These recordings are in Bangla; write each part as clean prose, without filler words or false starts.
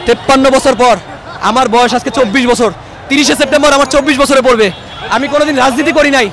53 বছর পর আমার বয়স আজকে 24 বছর। 30শে সেপ্টেম্বর আমার 24 বছরে পড়বে। আমি কোনোদিন রাজনীতি করি নাই,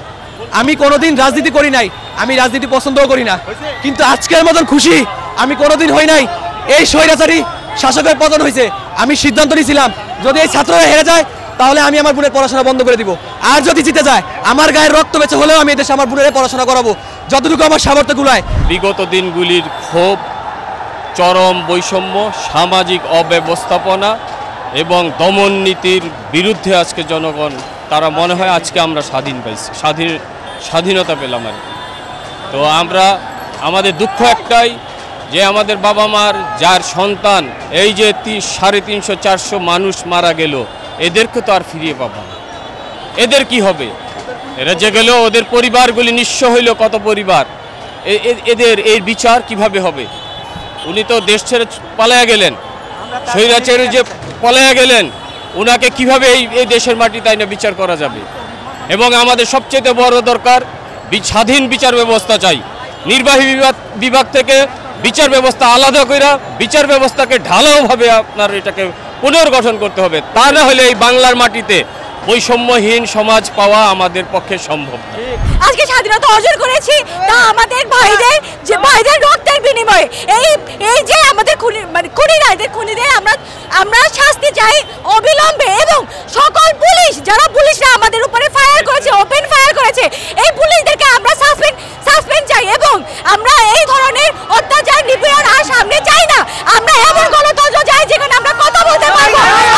আমি রাজনীতি পছন্দও করি না, কিন্তু আজকের মতন খুশি আমি কোনোদিন হই নাই। এই স্বৈরাচারী শাসকের পতন হয়েছে, আমি সিদ্ধান্ত নিয়েছিলাম যদি এই ছাত্ররা হেরে যায় তাহলে আমি আমার বোনের পড়াশোনা বন্ধ করে দিব, আর যদি জিতে যায় আমার গায়ের রক্ত বেঁচে হলেও আমি এদেশে আমার বোনের পড়াশোনা করাবো যতটুকু আমার সামর্থ্য কুলায়। বিগত দিনগুলির ক্ষোভ, চরম বৈষম্য, সামাজিক অব্যবস্থাপনা এবং দমন নীতির বিরুদ্ধে আজকে জনগণ তারা মনে হয় আজকে আমরা স্বাধীনতা পেলাম আর কি। তো আমাদের দুঃখ একটাই যে আমাদের বাবা মার যার সন্তান এই যে 350-400 মানুষ মারা গেল, এদেরকে তো আর ফিরিয়ে পাবো না। এদের কি হবে? এরা যে গেল, ওদের পরিবারগুলি নিঃস্ব হইল, কত পরিবার, এদের এই বিচার কিভাবে হবে? উনি তো দেশ ছেড়ে পালায়া গেলেন, স্বৈরাচারী যে পালায়া গেলেন, ওনাকে কিভাবে এই দেশের মাটিতে আইনে বিচার করা যাবে? এবং আমাদের সবচেয়ে বড় দরকার স্বাধীন বিচার ব্যবস্থা চাই। নির্বাহী বিভাগ থেকে বিচার ব্যবস্থা আলাদা করে বিচার ব্যবস্থাকে ঢালাওভাবে আপনার এটাকে পুনর্গঠন করতে হবে। তা না হলে এই বাংলার মাটিতে বৈষম্যহীন সমাজ পাওয়া আমাদের পক্ষে সম্ভব না। আজকে স্বাধীনতা অর্জন করেছি তা আমাদের ভাইদের রক্তের বিনিময়ে। এই যে আমাদের খুনিদের আমরা শাস্তি চাই অবিলম্বে, এবং সকল পুলিশরা আমাদের উপরে ফায়ার করেছে, ওপেন ফায়ার করেছে, এই পুলিশদেরকে আমরা সাসপেন্ড চাই, এবং আমরা এই ধরনের অত্যাচার নিপীড়ন আর সামনে চাই না। আমরা এমন গণতন্ত্র চাই যেখানে আমরা কথা বলতে পারবো।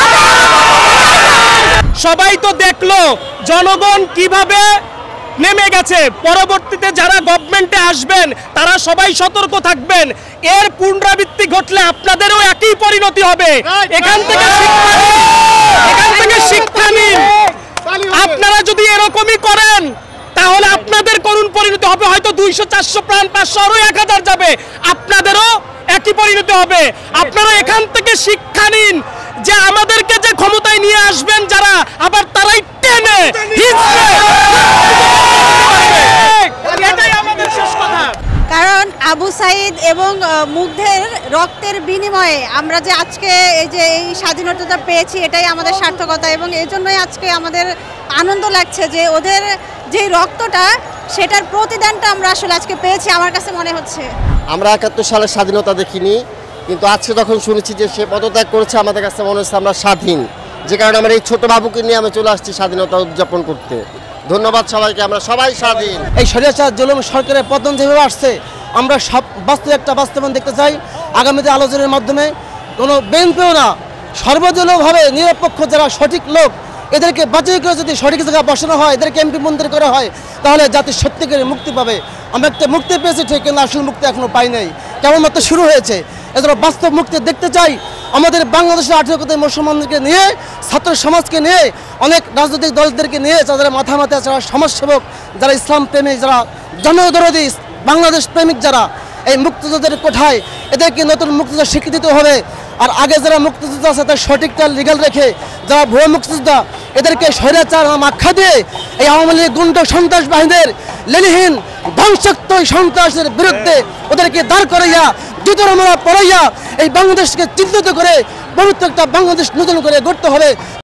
সবাই তো দেখলো জনগণ কিভাবে নেমে গেছে। পরবর্তীতে যারা গভর্নমেন্টে আসবেন তারা সবাই সতর্ক থাকবেন, এর পুনরাবৃত্তি ঘটলে আপনাদেরও একই পরিণতি হবে। এখান থেকে শিক্ষা নিন। আপনারা যদি এরকমই করেন তাহলে আপনাদের করুণ পরিণতি হবে। হয়তো 200-400 প্রাণ, 500 আরো 1000 যাবে, আপনাদেরও একই পরিণতি হবে। আপনারা এখান থেকে শিক্ষা নিন যে আমাদেরকে যে ক্ষমতায় নিয়ে আসবেন যারা, আবার তারাই টেনে এটাই আমাদের শেষ কথা। কারণ আবু সাইদ এবং মুগ্ধের রক্তের বিনিময়ে আমরা যে আজকে এই স্বাধীনতাটা পেয়েছি, এটাই আমাদের সার্থকতা, এবং এই জন্যই আজকে আমাদের আনন্দ লাগছে যে ওদের যে রক্তটা, সেটার প্রতিদানটা আমরা আসলে আজকে পেয়েছি আমার কাছে মনে হচ্ছে। আমরা 71 সালের স্বাধীনতা দেখিনি, কিন্তু আজকে যখন শুনেছি যে সে পদত্যাগ করেছে, আমাদের কাছে মনে হচ্ছে আমরা স্বাধীন, যে কারণে আমরা এই ছোট বাবুকে নিয়ে আমি চলে আসছি স্বাধীনতা উদযাপন করতে। ধন্যবাদ সবাইকে, আমরা সবাই স্বাধীন। এই স্বৈরাচার জুলুম সরকারের পতন যেভাবে আসছে, আমরা সব বাস্তবায়ন দেখতে চাই। আগামীতে আলোচনার মাধ্যমে কোনো বিএনপিও না, সর্বদলীয়ভাবে নিরপেক্ষ যারা সঠিক লোক, এদেরকে বাছাই করে যদি সঠিক জায়গায় বসানো হয়, এদেরকে এমপি মন্ত্রী করা হয়, তাহলে জাতি সত্যিকারের মুক্তি পাবে। আমরা একটা মুক্তি পেয়েছি ঠিক, কিন্তু আসল মুক্তি এখনো পাই নাই, কেবলমাত্র শুরু হয়েছে। এছাড়া বাস্তব মুক্তি দেখতে চাই। আমাদের বাংলাদেশের 18 কোটি মুসলমানদেরকে নিয়ে, ছাত্র সমাজকে নিয়ে, অনেক রাজনৈতিক দলদেরকে নিয়ে, যারা মাথা যারা সমাজসেবক, যারা ইসলাম প্রেমিক, যারা জনদরদী বাংলাদেশ প্রেমিক, যারা এই মুক্তিযোদ্ধাদের কোঠায়, এদেরকে নতুন মুক্তিযোদ্ধা স্বীকৃতি দিতে হবে। আর আগে যারা মুক্তিযোদ্ধা আছে তার সঠিকটা লিগাল রেখে, যারা ভুয়া মুক্তিযোদ্ধা, এদেরকে স্বৈরাচার আখ্যা দিয়ে এই আওয়ামী লীগ গুন্ডা সন্ত্রাস বাহিনীর লেলিহীন ধ্বংসাত্মক সন্ত্রাসের বিরুদ্ধে ওদেরকে দাঁড় করাইয়া, জুতোর মারা পড়াইয়া এই বাংলাদেশকে চিহ্নিত করে পবিত্র একটা বাংলাদেশ নতুন করে গড়তে হবে।